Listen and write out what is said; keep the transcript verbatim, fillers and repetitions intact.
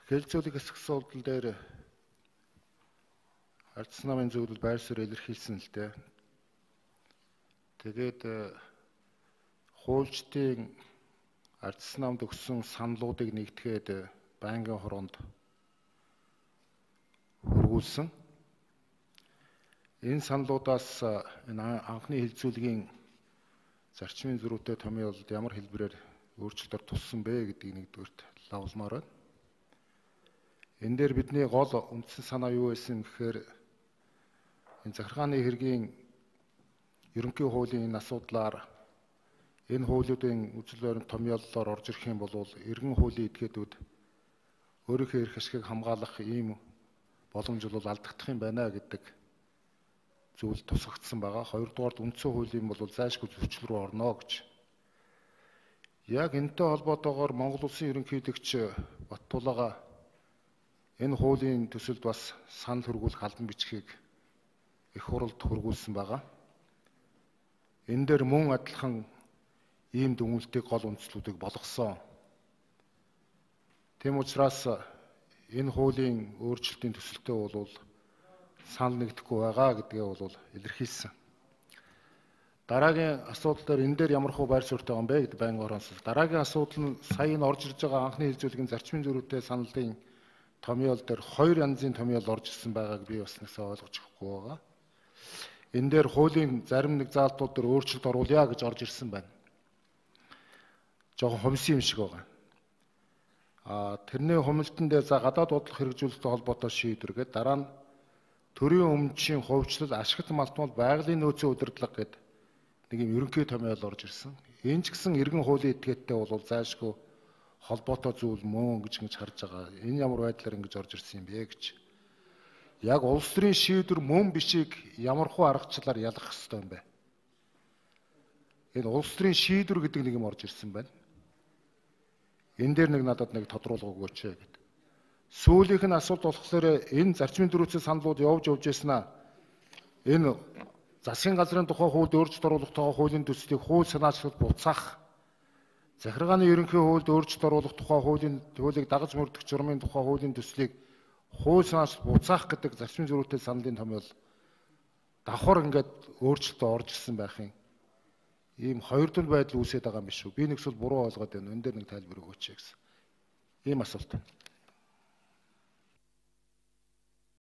Хэлцүүлэг хэсэг суултал дээр ардсан намын зөвлөл байр суурь илэрхийлсэн л дээ. Тэгээд хуульчдын ардсан намд өгсөн саналуудыг нэгтгэхэд байнгын хороонд хургуулсан. Энэ саналуудаас энэ анхны хэлцүүлгийн зарчмын зөрүүтэй томьёолд ямар хэлбэрээр өөрчлөлтөөр туссан бэ гэдгийг нэгдүгээрт лавлмаар байна. Энэ дээр бидний гол үндсэн санаа юу байсан гэхээр энэ захиргааны хэргийн ерөнхий хуулийн энэ асуудлаар энэ хуулиудын үзэл баримт томьёоллоор орж ирэх юм бол эргэн хуулийн этгээдүүд өөрийнхөө эрх ашигыг хамгаалах ийм боломж бол алдагдах юм байна гэдэг зүйл тусгагдсан байгаа. Хоёрдугаард үндсэн хуулийн бол зайлшгүй зөрчил рүү орно гэж. Яг энэтэй холбоотойгоор Монгол Улсын ерөнхийлөгч Баттулга энэ хуулийн төсөлд бас санал хөрвүүлэх албан бичгийг их хуралд хургуулсан байгаа. Энэ дээр мөн адилхан ийм дүгнэлтийг гол үндслүүдийг болгосон. Тийм учраас энэ хуулийн өөрчлөлтийн төсөлтөө бол санал нэгдэхгүй байгаа гэдгээ бол илэрхийлсэн. Дараагийн асуудал дээр энэ дээр ямар хөө байр суурьтай байгаа юм бэ гэдэг байнгын ороос. Дараагийн асуудал нь сая энэ орж ирж байгаа анхны хэлцүүлгийн зарчмын зөрүүтэй саналын томьёол дээр хоёр янзын томьёол орж ирсэн байгааг би бас нэгсээ ойлгож өгөхгүй байгаа. Энэ дээр хуулийн зарим нэг заалтууд дээр өөрчлөлт оруулъя гэж орж ирсэн байна. Жохон хумсын юм шиг байгаа. А тэрний хумилтан дээр за гадаад бодлого хэрэгжүүлэлттэй холбоотой шийдвэр гэдэг дараа нь төрийн өмчийн хувьчлал ашигт малтмал байгалийн нөөцийн удирдлага гэдэг нэг юм ерөнхий томьёол орж ирсэн. Энэ ч гэсэн эргэн хуулийн этгээдтэй бол зайлшгүй холбоотой зүйл мөн гэж ингэж харж байгаа. Энэ ямар байдлаар ингэж орж ирсэн юм бэ гэж. Яг улс төрийн шийдвэр мөн бишийг ямар хуу аргачлалаар ялгах ёстой юм бэ? Энэ улс төрийн шийдвэр гэдэг нэг юм орж ирсэн байна. Энэ дээр нэг надад нэг тодруулга өгөөч гэдэг. Сүүлийнх нь асуудал болохоор энэ зарчмын дөрвөөсөө саналууд явж явж яснаа энэ засгийн газрын тухай хуульд өөрчлөлт оруулах тухай хуулийн төслийг хууль санаачлалд буцаах, захиргааны ерөнхий хуульд өөрчлөлт оруулах тухай хуулийн хуулийг дагаж мөрдөх журмын тухай хуулийн төслийг хууль санаачлалд буцаах гэдэг зарчмын зөрүүтэй саналын томьёол давхар ингээд өөрчлөлтөд орж ирсэн байх юм. Ийм хоёр төл байдал үүсээд байгаа юм биш үү? Би нэгсэл буруу ойлгоод байна. Энэ дээр нэг тайлбар өгөөч гэсэн. Ийм асуулт.